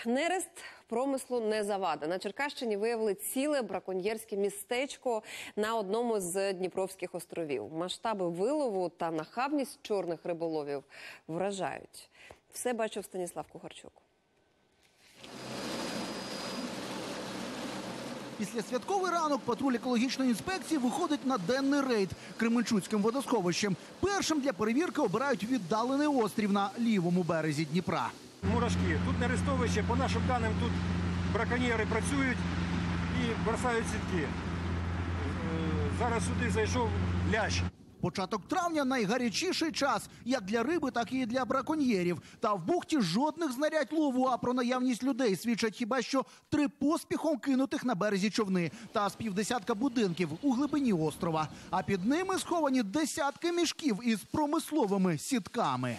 Нерест промислу не завада. На Черкащині виявили ціле браконьєрське містечко на одному з Дніпровських островів. Масштаби вилову та нахабність чорних риболовів вражають. Все бачив Станіслав Кухарчук. Післясвятковий ранок патруль екологічної інспекції виходить на денний рейд Кременчуцьким водосховищем. Першим для перевірки обирають віддалений острів на лівому березі Дніпра. Мурашки. Тут нерестовище, по нашим даним, тут браконьєри працюють і бросають сітки. Зараз сюди зайшов лящ. Початок травня – найгарячіший час як для риби, так і для браконьєрів. Та в бухті жодних знарядь лову, а про наявність людей свідчать хіба що 3 поспіхом кинутих на березі човни та з півдесятка будинків у глибині острова. А під ними сховані десятки мішків із промисловими сітками.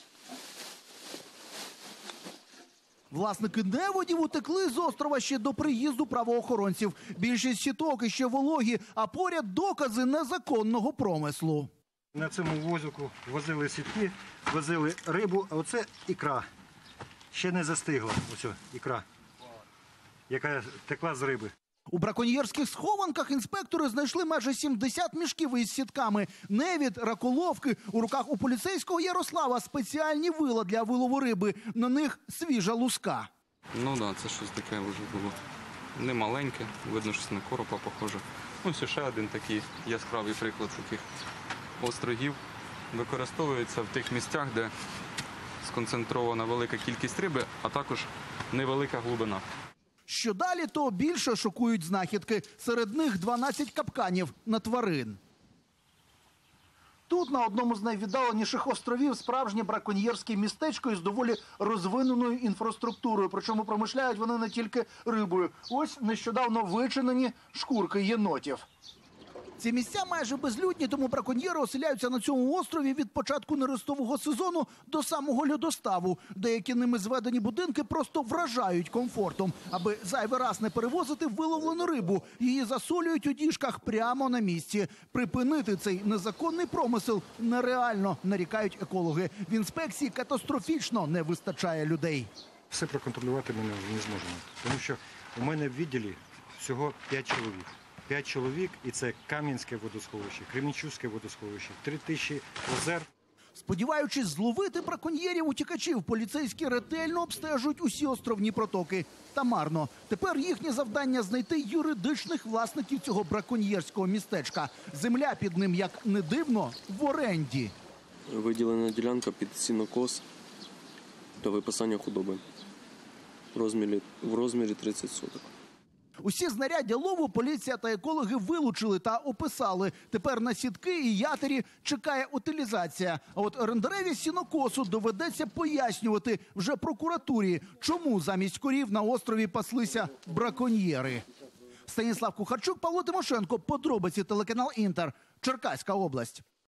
Власники неводів утекли з острова ще до приїзду правоохоронців. Більшість сіток іще вологі, а поряд докази незаконного промислу. На цьому возику возили сітки, возили рибу, а оце ікра. Ще не застигла, ось ікра, яка текла з риби. У браконьєрських схованках інспектори знайшли майже 70 мішків із сітками. Невід, раколовки. У руках у поліцейського Ярослава спеціальні вила для вилову риби. На них свіжа луска. Ну так, це щось таке вже було. Не маленьке, видно, щось на коропа похоже. Ось ще один такий яскравий приклад таких островів. Використовується в тих місцях, де сконцентрована велика кількість риби, а також невелика глибина. Що далі, то більше шокують знахідки. Серед них 12 капканів на тварин. Тут, на одному з найвіддаленіших островів, справжнє браконьєрське містечко із доволі розвиненою інфраструктурою. Причому промишляють вони не тільки рибою. Ось нещодавно вичинені шкурки єнотів. Ці місця майже безлюдні, тому браконьєри оселяються на цьому острові від початку нерестового сезону до самого льодоставу. Деякі ними зведені будинки просто вражають комфортом. Аби зайвий раз не перевозити виловлену рибу, її засолюють у діжках прямо на місці. Припинити цей незаконний промисел нереально, нарікають екологи. В інспекції катастрофічно не вистачає людей. Все проконтролювати ми не зможемо, тому що у мене в відділі всього 5 чоловік. 5 чоловік, і це Кам'янське водосховище, Кременчуцьке водосховище, 3000 озер. Сподіваючись зловити браконьєрів-утікачів, поліцейські ретельно обстежують усі островні протоки. Та марно. Тепер їхнє завдання – знайти юридичних власників цього браконьєрського містечка. Земля під ним, як не дивно, в оренді. Виділена ділянка під сінокос та випасання худоби в розмірі 30 соток. Усі знаряддя лову поліція та екологи вилучили та описали. Тепер на сітки і ятері чекає утилізація. А от орендареві сінокосу доведеться пояснювати вже прокуратурі, чому замість корів на острові паслися браконьєри. Станіслав Кухарчук, Павло Тимошенко. Подробиці, телеканал «Інтер». Черкаська область.